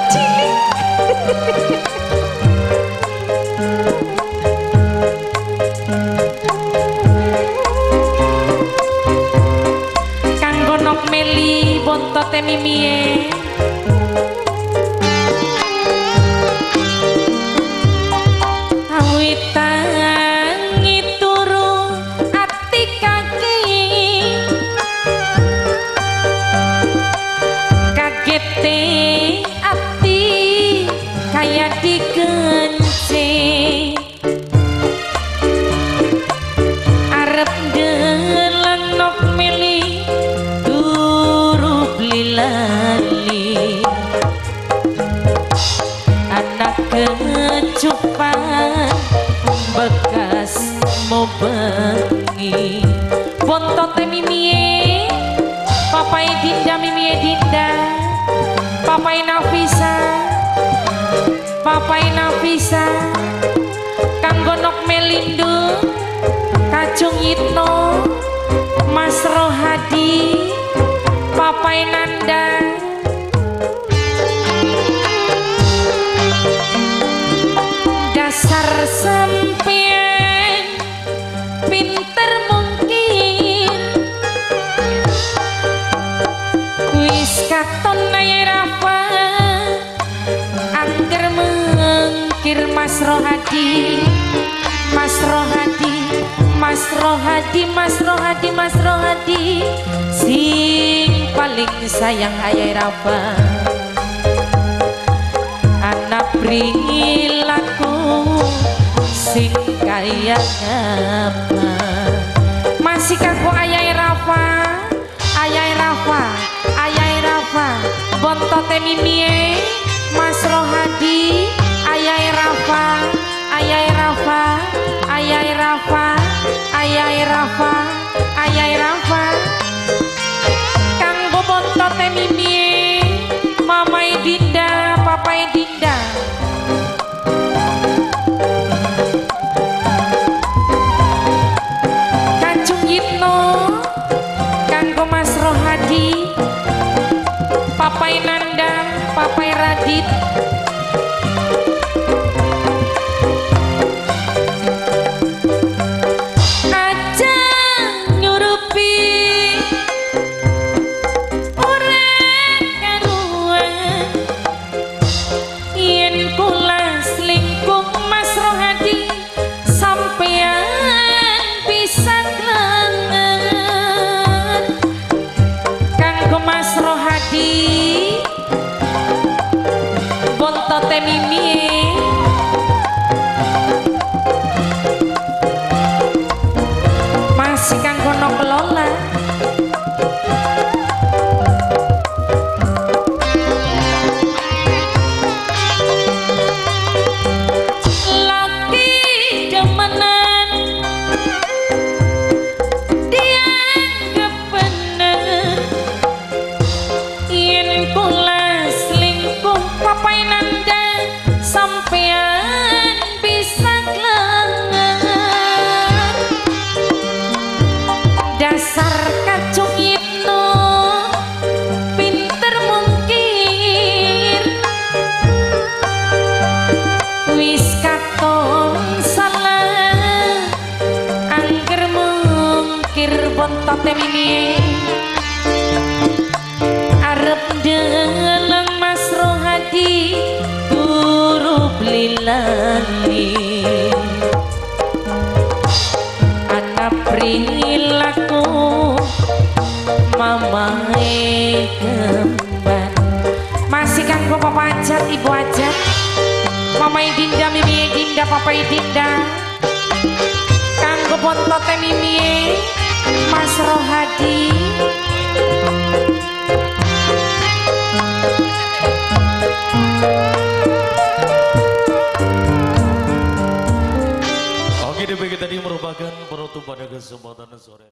cilik. Kanggo nok meli bontote mimie. Awitangi turu ati kaki. Kagete ati kaya digenci. Arep deleng nok mili turu lali. Anak kecupan bekas mau bengi. Bontote mimie papai dinda mimie dinda. Papai Nafisa, papai Nafisa, kanggo nok melindo, kacung Yitno, Mas Rohadi, papai Nanda. Dasar sempian, pinter mungkin, wis katon Rafa, angger mengkir Mas Rohadi, Mas Rohadi, Mas Rohadi, Mas Rohadi, Mas Rohadi, sing paling sayang ayah Rafa. Anak perilaku sing kaya ngapa. Masih kanggo ayah Rafa, ayah Rafa, ayah Rafa, bontote mimie, Mas Rohadi, ayah Rafa, ayah Rafa, ayah Rafa, ayah Rafa, ayah Rafa, kanggo bontote mimie, mamai dinda, papai dinda. Kacung Yitno, kanggo Mas Rohadi, papai Nandang, papai Radit. Aja nyurupi urang karuan, yen kula selingkuh Mas Rohadi, sampean bisa kelengan. Kanggo Mas Rohadi, bontote mimie, masih kanggo nok lola. Laki demenan dianggap bener, yen kula selingkuh papai Nanda, sampean bisa kelengan. Dasar kacung Yitno, pinter mungkir, wis katon salah, angger mungkir bontote mimie. Arep deleng Mas Rohadi, turu lali. Anak perilaku mamae kemban. Masih kanggo papa ajat, ibu ajat, mamai dinda, mimie dinda, papai dinda, kanggo bontote mimie, Mas Rohadi. Oke, DPG tadi merupakan penutup pada kesempatan sore.